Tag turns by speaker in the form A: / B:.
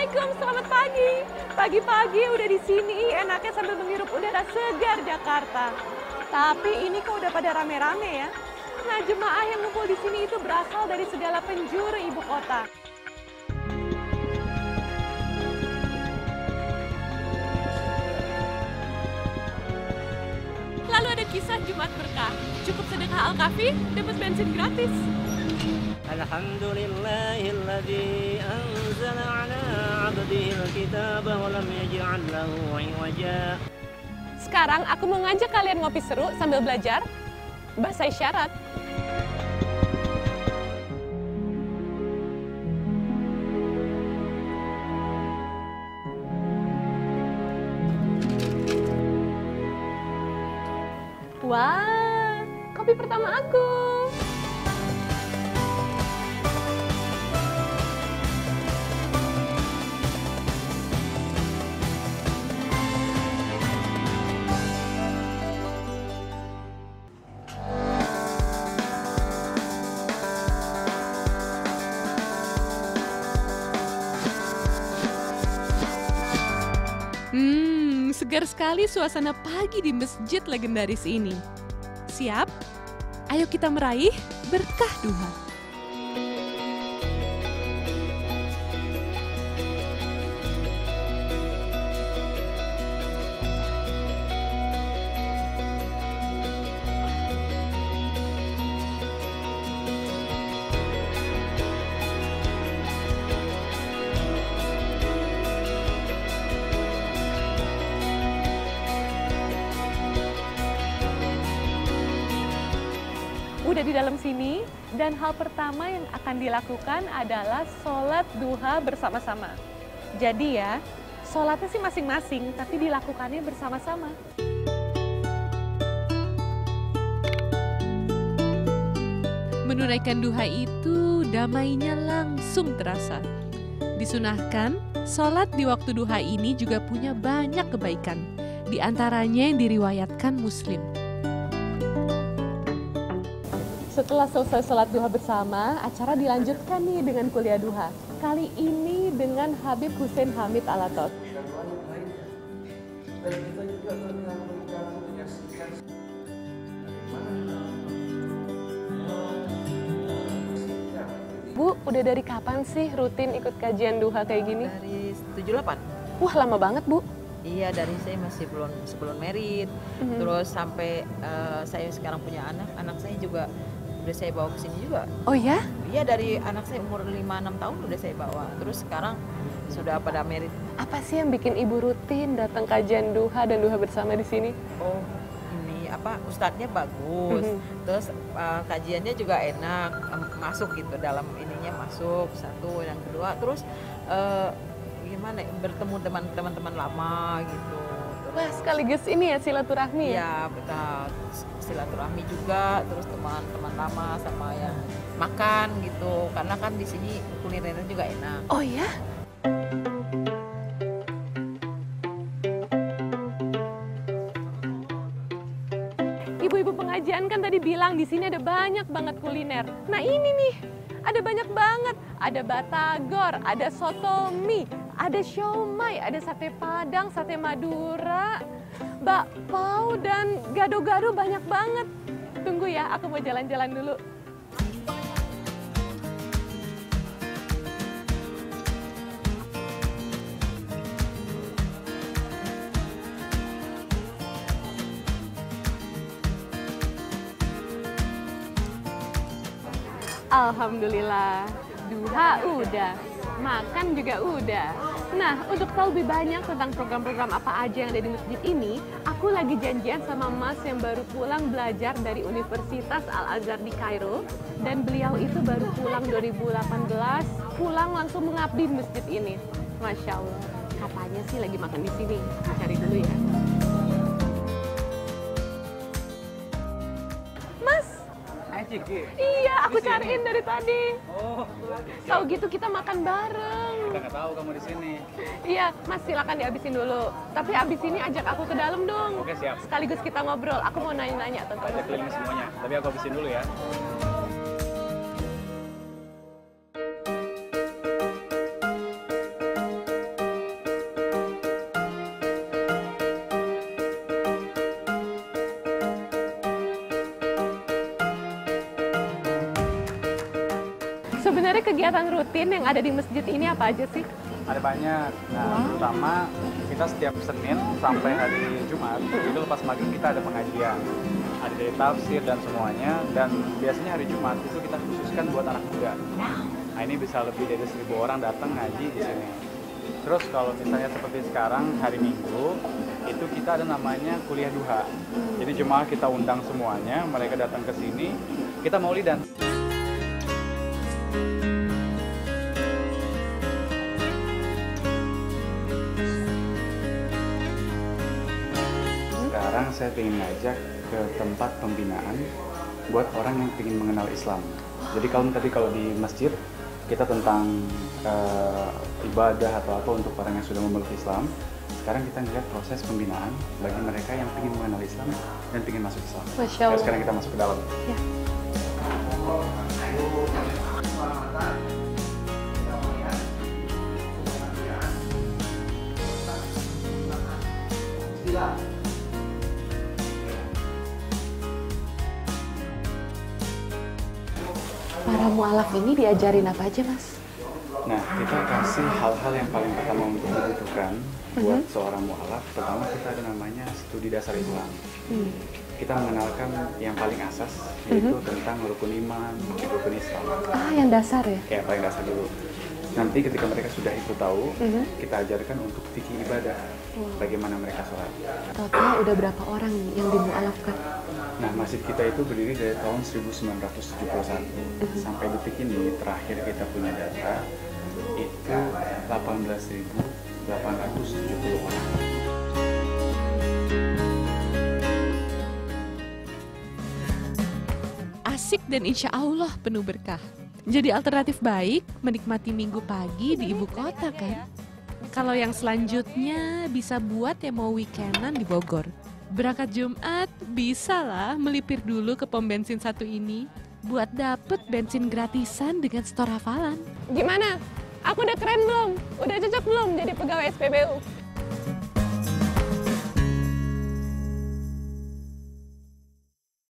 A: Assalamualaikum, selamat pagi. Pagi-pagi udah di sini, enaknya sambil menghirup udara segar Jakarta. Tapi ini kok udah pada rame-rame ya. Nah, jemaah yang ngumpul di sini itu berasal dari segala penjuru ibu kota. Lalu ada kisah Jumat Berkah. Cukup sedekah Al-Kafi, dapat bensin gratis.
B: Alhamdulillahilladzi anzala ala 'abdihil kitaba wa lam yaj'al lahu 'iwaja.
A: Sekarang aku mau ngajak kalian ngopi seru sambil belajar bahasa isyarat. Wah, kopi pertama aku. Segar sekali suasana pagi di masjid legendaris ini. Siap? Ayo kita meraih berkah duha. Udah di dalam sini, dan hal pertama yang akan dilakukan adalah sholat duha bersama-sama. Jadi ya, sholatnya sih masing-masing, tapi dilakukannya bersama-sama. Menunaikan duha itu damainya langsung terasa. Disunahkan, sholat di waktu duha ini juga punya banyak kebaikan. Di antaranya yang diriwayatkan Muslim. Setelah selesai sholat duha bersama, acara dilanjutkan nih dengan kuliah duha. Kali ini dengan Habib Hussein Hamid Alatos. Bu, udah dari kapan sih rutin ikut kajian duha kayak gini?
C: Dari 78.
A: Wah, lama banget, Bu.
C: Iya, dari saya masih sebelum merit. Terus sampai saya sekarang punya anak saya juga udah saya bawa ke sini juga.
A: Oh ya?
C: Iya, dari anak saya umur 5-6 tahun udah saya bawa. Terus sekarang sudah pada merit.
A: Apa sih yang bikin Ibu rutin datang kajian duha dan duha bersama di sini?
C: Oh, ini ustadznya bagus. Terus kajiannya juga enak, masuk gitu dalam ininya masuk satu, yang kedua terus gimana bertemu teman-teman lama gitu.
A: Wah, sekaligus ini ya silaturahmi ya?
C: Iya, betul. Silaturahmi juga, terus teman-teman lama sama yang makan gitu. Karena kan di sini kulinernya juga enak.
A: Oh ya? Ibu-ibu pengajian kan tadi bilang di sini ada banyak banget kuliner. Nah ini nih, ada banyak banget. Ada batagor, ada soto mie, ada siomay, ada sate Padang, sate Madura, bakpao, dan gado-gado banyak banget. Tunggu ya, aku mau jalan-jalan dulu. Alhamdulillah, duha udah, makan juga udah. Nah, untuk tahu lebih banyak tentang program-program apa aja yang ada di masjid ini, aku lagi janjian sama Mas yang baru pulang belajar dari Universitas Al-Azhar di Kairo. Dan beliau itu baru pulang 2018, pulang langsung mengabdi di masjid ini. Masya Allah, katanya sih lagi makan di sini. Cari dulu ya. Iya, aku cariin dari tadi.
D: Oh,
A: tahu gitu kita makan bareng.
D: kita nggak tahu kamu di sini.
A: Iya, Mas silakan dihabisin dulu. Tapi abis ini ajak aku ke dalam dong.
D: Oke, siap.
A: Sekaligus kita ngobrol. Aku mau nanya-nanya tentang
D: Ajak keliling semuanya. Tapi aku habisin dulu ya.
A: sebenarnya kegiatan rutin yang ada di masjid ini apa aja sih?
D: Ada banyak. Nah, terutama kita setiap Senin sampai hari Jumat itu lepas maghrib kita ada pengajian. Ada dari tafsir dan semuanya. Dan biasanya hari Jumat itu kita khususkan buat anak muda. Nah, ini bisa lebih dari 1.000 orang datang ngaji di sini. Terus kalau misalnya seperti sekarang hari Minggu itu kita ada namanya kuliah duha. Jadi jemaah kita undang semuanya, mereka datang ke sini, kita maulidan. Sekarang saya ingin ngajak ke tempat pembinaan buat orang yang ingin mengenal Islam. Jadi kalau di masjid kita tentang ibadah atau apa untuk orang yang sudah memeluk Islam. Sekarang kita ngeliat proses pembinaan bagi mereka yang ingin mengenal Islam dan ingin masuk Islam.
A: Masya Allah.
D: Sekarang kita masuk ke dalam.
A: Ya. Para mualaf ini diajarin apa aja, Mas?
D: Nah, kita kasih hal-hal yang paling pertama untuk dibutuhkan buat seorang mualaf. Pertama kita ada namanya studi dasar Islam. Kita mengenalkan yang paling asas, yaitu tentang rukun iman, rukun Islam.
A: Ah, yang dasar ya?
D: Ya, paling dasar dulu. Nanti ketika mereka sudah itu tahu, kita ajarkan untuk fikih ibadah. Bagaimana mereka sholat.
A: Total udah berapa orang nih yang dimualafkan?
D: Nah, masjid kita itu berdiri dari tahun 1971. Sampai detik ini, terakhir kita punya data, itu 18.870 orang.
A: Asik dan insya Allah penuh berkah. Jadi alternatif baik menikmati minggu pagi di ibu kota kan? Kalau yang selanjutnya bisa buat yang mau weekendan di Bogor. Berangkat Jumat bisa lah melipir dulu ke pom bensin satu ini buat dapet bensin gratisan dengan stor hafalan. Gimana? Aku udah keren belum? Udah cocok belum jadi pegawai SPBU?